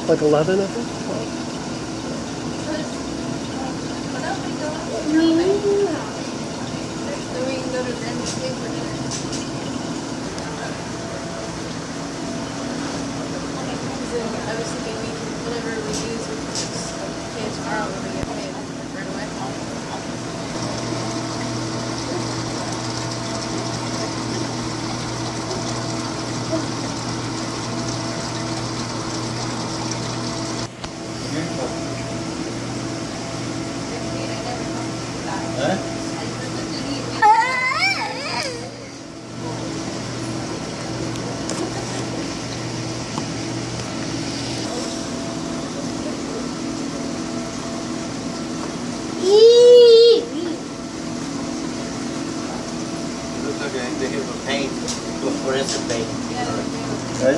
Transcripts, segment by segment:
Like 11, I think. I was thinking whenever we use it, pay tomorrow when we get paid right away. They have a paint, fluorescent paint. Right?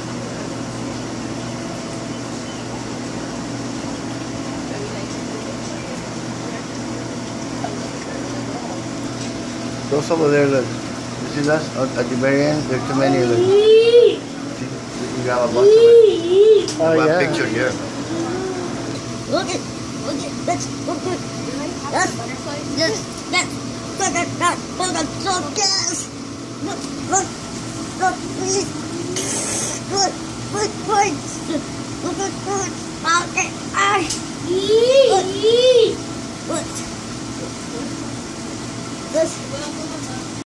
Those over there, look. You see that? At the very end, there's too many. Look. You got a bunch of it. Oh, One yeah. picture here. Look at, that's, look at, that's, look at that, yes. Look, please. Look at that. Okay, look. This.